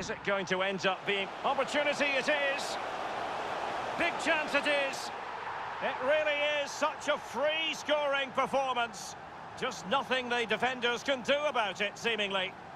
Is it going to end up being... Opportunity it is! Big chance it is! It really is such a free-scoring performance. Just nothing the defenders can do about it, seemingly.